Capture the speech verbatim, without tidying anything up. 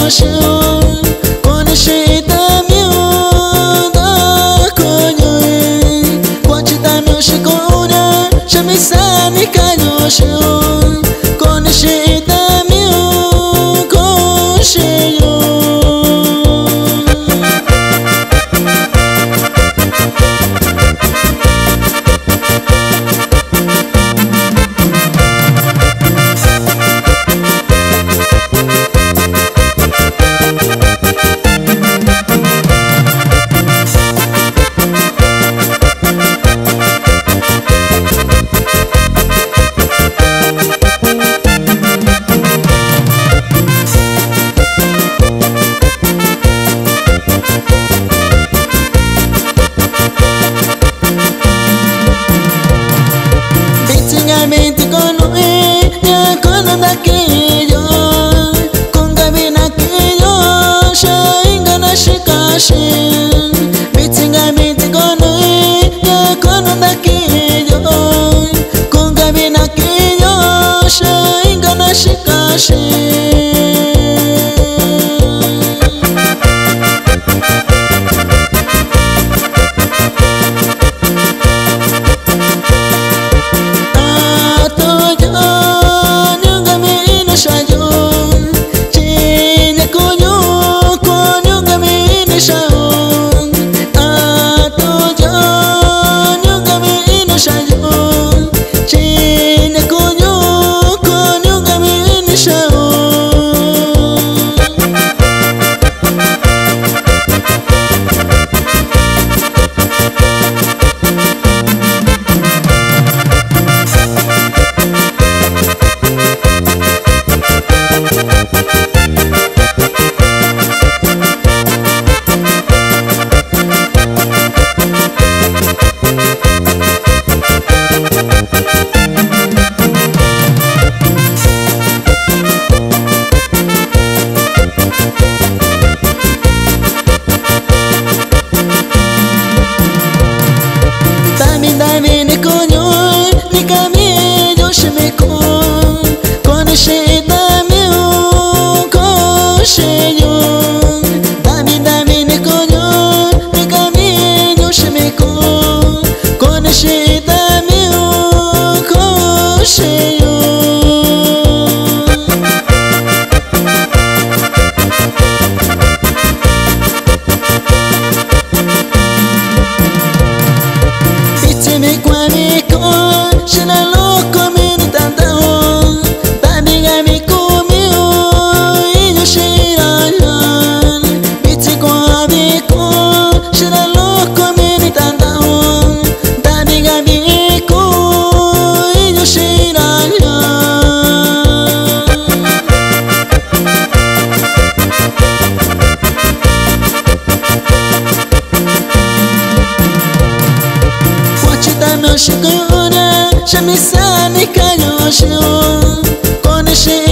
canyoshio Konishita miuda konyoe Kwachita mioshikona Shamisani canyoshio Konishita miu konshiyo Mente con e ya con daquillo con gabina que yo shinga na shikashin bitinga mente con e ya con daquillo con gabina que yo shinga na shikashin Dami konyo ni kami yo shimeko kon shita miu konshiyo Dami dami ni konyo ni kami yo shimeko kon shita miu konshiyo Me kwani ko shina loko mini tanta ho Babi gami kumi ho Inyo shira yan Biti ko abi ko shina loko mini tanta ho Babi gami ko Inyo shira yan Shikona, shamisani kanyoshio, koneshi